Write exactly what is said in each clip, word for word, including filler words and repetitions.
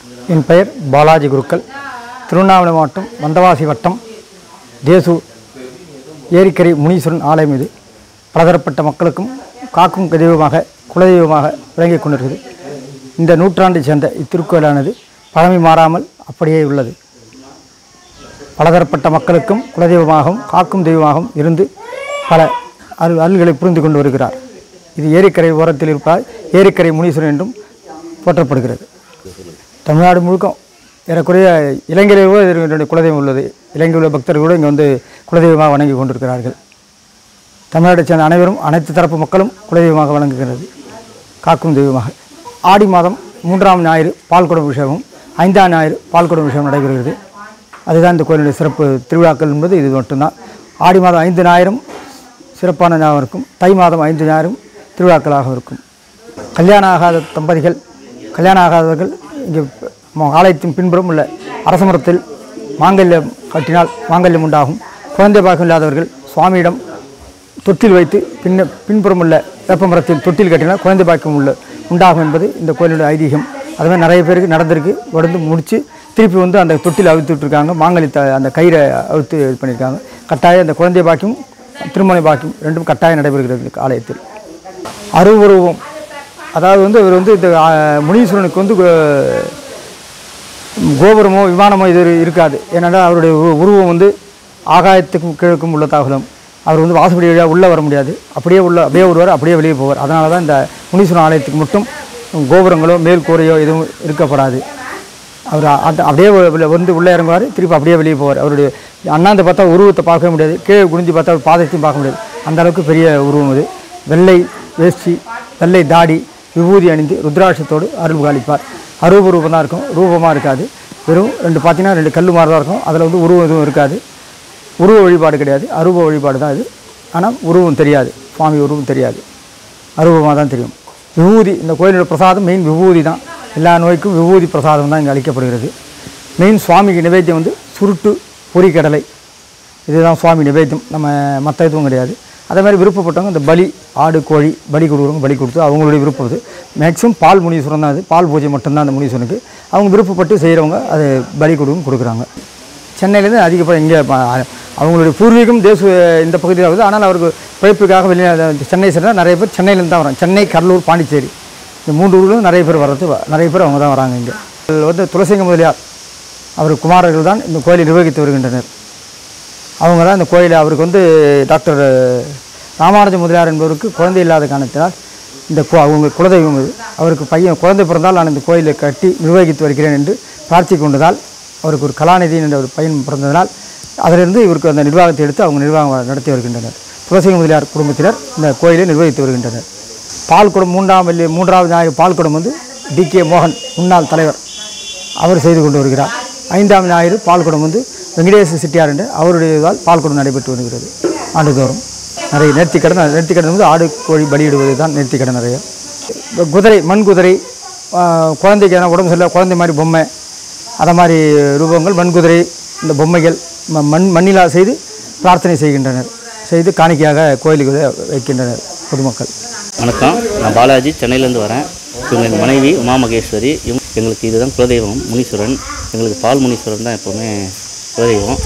என் பெயர் பாலாஜி குருக்கள். திருவண்ணாமலை மாவட்டம் வந்தவாசி வட்டம் தேசு ஏரிக்கரை முனீஸ்வரன் ஆலயம் இது பலதரப்பட்ட மக்களுக்கும் காக்கும் தெய்வமாக குலதெய்வமாக விளங்கிக் கொண்டிருக்கிறது. இந்த நூற்றாண்டை சேர்ந்த இத்திருக்கோயிலானது பழமை மாறாமல் அப்படியே உள்ளது. பலதரப்பட்ட மக்களுக்கும் குலதெய்வமாகவும் காக்கும் தெய்வமாகவும் இருந்து பல அருள் அருள்களை புரிந்து கொண்டு வருகிறார். இது ஏரிக்கரை ஓரத்தில் இருப்பால் ஏரிக்கரை முனீஸ்வரன் என்றும் போற்றப்படுகிறது. தமிழ்நாடு முழுக்க ஏறக்குறைய இலங்கையில் கூட இதனுடைய குலதெய்வம் உள்ளது. இலங்கையில் உள்ள பக்தர்கள் கூட இங்கே வந்து குலதெய்வமாக வணங்கி கொண்டிருக்கிறார்கள். தமிழ்நாட்டை சேர்ந்த அனைவரும் அனைத்து தரப்பு மக்களும் குலதெய்வமாக வணங்குகிறது, காக்கும் தெய்வமாக. ஆடி மாதம் மூன்றாம் ஞாயிறு பால்குடம் அபிஷேகம், ஐந்தாம் ஞாயிறு பால்குடம் அபிஷேகம் நடைபெறுகிறது. அதுதான் இந்த கோயிலுடைய சிறப்பு. திருவிழாக்கள் என்பது இது மட்டும்தான். ஆடி மாதம் ஐந்து ஞாயிறும் சிறப்பான ஞாபகம் இருக்கும். தை மாதம் ஐந்து ஞாயிறும் திருவிழாக்களாக இருக்கும். கல்யாணம் ஆகாத தம்பதிகள், கல்யாணம் ஆகாதவர்கள் இங்கே ஆலயத்தின் பின்புறம் உள்ள அரசமரத்தில் மாங்கல்யம் கட்டினால் மாங்கல்யம் உண்டாகும். குழந்தை பாகம் இல்லாதவர்கள் சுவாமியிடம் தொட்டில் வைத்து பின்ன பின்புறம் உள்ள வேப்ப மரத்தில் தொட்டில் கட்டினால் குழந்தை பாக்கியம் உள்ள உண்டாகும் என்பது இந்த கோயிலுடைய ஐதீகம். அதுமாதிரி நிறைய பேருக்கு நடந்திருக்கு. உடந்து முடித்து திருப்பி வந்து அந்த தொட்டில் அவித்து விட்டுருக்காங்க. மாங்கல்யத்தை அந்த கயிறை அவித்து இது பண்ணியிருக்காங்க. கட்டாயம் அந்த குழந்தை பாக்கியம் திருமண பாக்கியம் ரெண்டும் கட்டாயம் நடைபெறுகிறது ஆலயத்தில். அருவுருவம், அதாவது வந்து இவர் வந்து இந்த முனீஸ்வரனுக்கு வந்து கோபுரமோ விமானமோ இது இருக்காது. ஏன்னா அவருடைய உருவம் வந்து ஆகாயத்துக்கும் கிழக்கும் உள்ள தாகுலம். அவர் வந்து வாசப்படி வழியாக உள்ளே வர முடியாது. அப்படியே உள்ள அப்படியே வருவார், அப்படியே வெளியே போவார். அதனால தான் இந்த முனீஸ்வரன் ஆலயத்துக்கு மட்டும் கோபுரங்களோ மேல் கூரையோ எதுவும் இருக்கப்படாது. அவர் அந்த அப்படியே வந்து உள்ளே இறங்குவார், திருப்பி அப்படியே வெளியே போவார். அவருடைய அண்ணாந்து பார்த்தா உருவத்தை பார்க்க முடியாது, கீழே குனிஞ்சு பார்த்தா பாதத்தையும் பார்க்க முடியாது. அந்த அளவுக்கு பெரிய உருவம் அது. வெள்ளை வேஷ்டி, வெள்ளை தாடி, விபூதி அணிந்து ருத்ராட்சத்தோடு அருள் காலிப்பார். அரூப ரூபம் தான் இருக்கும், ரூபமாக இருக்காது. வெறும் ரெண்டு பார்த்தீங்கன்னா ரெண்டு கல் மாதிரி தான் இருக்கும். அதில் வந்து உருவம் எதுவும் இருக்காது. உருவ வழிபாடு கிடையாது, அரூப வழிபாடு தான் இது. ஆனால் உருவம் தெரியாது, சுவாமி உருவம் தெரியாது, அரூபமாக தான் தெரியும். விபூதி, இந்த கோயிலோட பிரசாதம் மெயின் விபூதி தான். எல்லா நோய்க்கும் விபூதி பிரசாதம் தான் இங்கே அளிக்கப்படுகிறது. மெயின் சுவாமிக்கு நிவேத்தியம் வந்து சுருட்டு பொரிக்கடலை, இதுதான் சுவாமி நிவேத்தியம். நம்ம மற்ற எதுவும் கிடையாது. அதே மாதிரி விருப்பப்பட்டவங்க இந்த பலி, ஆடு கோழி பலி கொடுக்குறவங்க பலி கொடுத்து அவங்களுடைய விருப்பம். இது மேக்ஸிமம் பால் முனீஸ்வரன் தான். அது பால் பூஜை மட்டும்தான் அந்த முனீஸ்வரனுக்கு. அவங்க விருப்பப்பட்டு செய்கிறவங்க அது பலி கொடுக்கும் கொடுக்குறாங்க. சென்னையிலேருந்து அதிகப்படி இங்கே அவங்களுடைய பூர்வீகம் தேச இந்த பகுதியில் ஆகுது. ஆனால் அவருக்கு பிழைப்புக்காக வெளியே சென்னை சென்றால் நிறைய பேர் சென்னையிலேருந்து தான் வராங்க. சென்னை, கடலூர், பாண்டிச்சேரி இந்த மூன்று ஊர்களும் நிறைய பேர் வர்றது நிறைய பேர் அவங்க தான் வராங்க. இங்கே வந்து துளசிங்க முதலியார் அவர் குமாரர்கள் தான் இந்த கோயிலை நிர்வகித்து வருகின்றனர். அவங்க தான் இந்த கோயிலை, அவருக்கு வந்து டாக்டர் ராமானுஜ முதலியார் என்பவருக்கு குழந்தை இல்லாத காரணத்தினால் இந்த அவங்க குலதெய்வம் இது. அவருக்கு பையன் குழந்தை பிறந்தால் நான் இந்த கோயிலை கட்டி நிர்வகித்து வருகிறேன் என்று பிரார்த்தித்து கொண்டதால் அவருக்கு ஒரு கலாநிதி என்ற ஒரு பையன் பிறந்ததனால் அதிலிருந்து இவருக்கு அந்த நிர்வாகத்தை எடுத்து அவங்க நிர்வாகம் நடத்தி வருகின்றனர். துளசிங்க முதலியார் குடும்பத்தினர் இந்த கோயிலை நிர்வகித்து வருகின்றனர். பால்குடம் மூன்றாம் வெள்ளி மூன்றாவது ஞாயிறு பால்குடம் வந்து டி கே மோகன் முன்னாள் தலைவர் அவர் செய்து கொண்டு வருகிறார். ஐந்தாம் ஞாயிறு பால்குடம் வந்து வெங்கடேச செட்டியார் என்ற அவருடைய இதால் பால்குடம் நடைபெற்று வருகிறது. ஆண்டுதோறும் நிறைய நேர்த்திக்கடன், நேர்த்திக்கடன் வந்து ஆடு கோழி பலியிடுவது தான் நேர்த்திக்கடன். நிறைய குதிரை, மண் குதிரை, குழந்தைக்கு ஏன்னா உடம்பு சரியில்லை குழந்தை மாதிரி பொம்மை, அதை மாதிரி ரூபங்கள், மண் குதிரை, இந்த பொம்மைகள் மண் மண்ணிலா செய்து பிரார்த்தனை செய்கின்றனர். செய்து காணிக்கையாக கோயிலுக்கு வைக்கின்றனர் பொதுமக்கள். வணக்கம், நான் பாலாஜி, சென்னையிலேருந்து வரேன். இவங்க எங்கள் மனைவி உமா மகேஸ்வரி. இவங்க எங்களுக்கு இதுதான் குலதெய்வம் முனீஸ்வரன். எங்களுக்கு பால் முனீஸ்வரன் தான் எப்போவுமே குலதெய்வம்.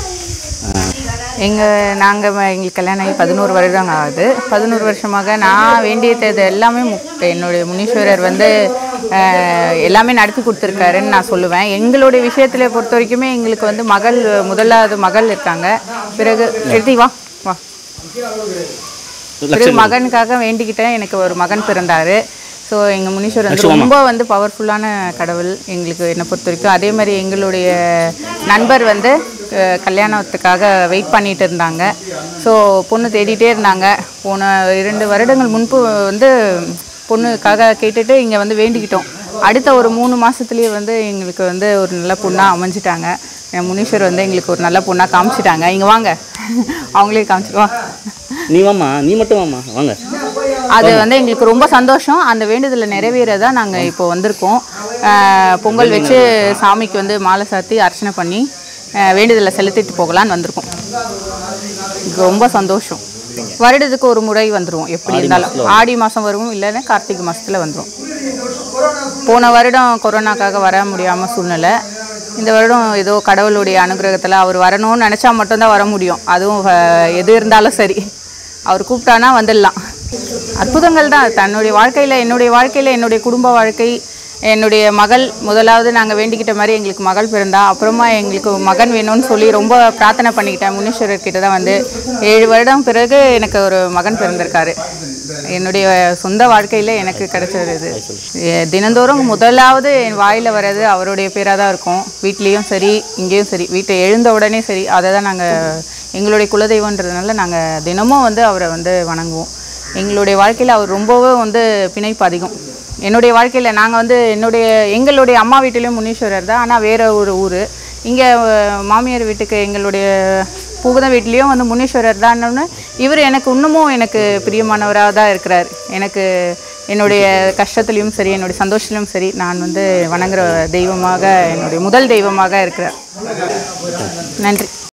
எங்கள் நாங்கள் எங்களுக்கு கல்யாணம் ஆகி பதினோரு வருடம் ஆகுது. பதினோரு வருஷமாக நான் வேண்டியது எல்லாமே என்னுடைய முனீஸ்வரர் வந்து எல்லாமே நடத்தி கொடுத்துருக்காருன்னு நான் சொல்லுவேன். எங்களுடைய விஷயத்தில் பொறுத்த வரைக்குமே எங்களுக்கு வந்து மகள், முதலாவது மகள் இருக்காங்க. பிறகு எழுதி வா வா பிறகு மகனுக்காக வேண்டிக்கிட்டேன். எனக்கு ஒரு மகன் பிறந்தார். ஸோ எங்கள் முனீஸ்வரர் வந்து ரொம்ப வந்து பவர்ஃபுல்லான கடவுள் எங்களுக்கு, என்னை பொறுத்த வரைக்கும். அதே மாதிரி எங்களுடைய நண்பர் வந்து கல்யாணத்துக்காக வெயிட் பண்ணிகிட்டு இருந்தாங்க. ஸோ பொண்ணு தேடிகிட்டே இருந்தாங்க. போன இரண்டு வருடங்கள் முன்பு வந்து பொண்ணுக்காக கேட்டுட்டு இங்கே வந்து வேண்டிக்கிட்டோம். அடுத்த ஒரு மூணு மாதத்துலேயே வந்து எங்களுக்கு வந்து ஒரு நல்ல பொண்ணாக அமைஞ்சிட்டாங்க. என் முனீஸ்வர் வந்து எங்களுக்கு ஒரு நல்ல பொண்ணாக காமிச்சிட்டாங்க. இங்கே வாங்க, அவங்களே காமிச்சிடுவாங்க. நீ வாமா, நீ மட்டும் வாமா, வாங்க. அது வந்து எங்களுக்கு ரொம்ப சந்தோஷம். அந்த வேண்டுதலை நிறைவேறதா நாங்கள் இப்போ வந்திருக்கோம். பொங்கல் வச்சு சாமிக்கு வந்து மாலை சாத்தி அர்ச்சனை பண்ணி வேண்டுதலை செலுத்திட்டு போகலான்னு வந்திருக்கோம். ரொம்ப சந்தோஷம். வருடத்துக்கு ஒரு முறை வந்துடுவோம். எப்படி இருந்தாலும் ஆடி மாதம் வருவோம், இல்லைன்னா கார்த்திகை மாதத்தில் வந்துடும். போன வருடம் கொரோனாக்காக வர முடியாமல் சூழ்நிலை. இந்த வருடம் ஏதோ கடவுளுடைய அனுகிரகத்தில் அவர் வரணும்னு நினச்சா மட்டும்தான் வர முடியும். அதுவும் எது இருந்தாலும் சரி, அவர் கூப்பிட்டானா வந்துடலாம். அற்புதங்கள் தான் தன்னுடைய வாழ்க்கையில், என்னுடைய வாழ்க்கையில், என்னுடைய குடும்ப வாழ்க்கை, என்னுடைய மகள் முதலாவது நாங்கள் வேண்டிக்கிட்ட மாதிரி எங்களுக்கு மகள் பிறந்தா. அப்புறமா எங்களுக்கு மகன் வேணும்னு சொல்லி ரொம்ப பிரார்த்தனை பண்ணிக்கிட்டேன். முனீஸ்வரர்கிட்ட தான் வந்து ஏழு வருடம் பிறகு எனக்கு ஒரு மகன் பிறந்திருக்காரு. என்னுடைய சொந்த வாழ்க்கையில் எனக்கு கிடைச்சது இது. தினந்தோறும் முதலாவது என் வாயில் வர்றது அவருடைய பேராக தான் இருக்கும். வீட்லேயும் சரி, இங்கேயும் சரி, வீட்டை எழுந்த உடனே சரி, அதை தான் நாங்கள் எங்களுடைய குலதெய்வன்றதுனால நாங்கள் தினமும் வந்து அவரை வந்து வணங்குவோம். எங்களுடைய வாழ்க்கையில் அவர் ரொம்பவே வந்து பிணைப்பு அதிகம். என்னுடைய வாழ்க்கையில் நாங்கள் வந்து என்னுடைய எங்களுடைய அம்மா வீட்டிலையும் முனீஸ்வரர் தான், ஆனால் வேறு ஒரு ஊர். இங்கே மாமியார் வீட்டுக்கு எங்களுடைய பூகுத வீட்லேயும் வந்து முனீஸ்வரர் தான்னு இவர் எனக்கு இன்னமும் எனக்கு பிரியமானவராக தான் இருக்கிறார். எனக்கு என்னுடைய கஷ்டத்துலேயும் சரி, என்னுடைய சந்தோஷத்துலையும் சரி, நான் வந்து வணங்குற தெய்வமாக, என்னுடைய முதல் தெய்வமாக இருக்கிறார். நன்றி.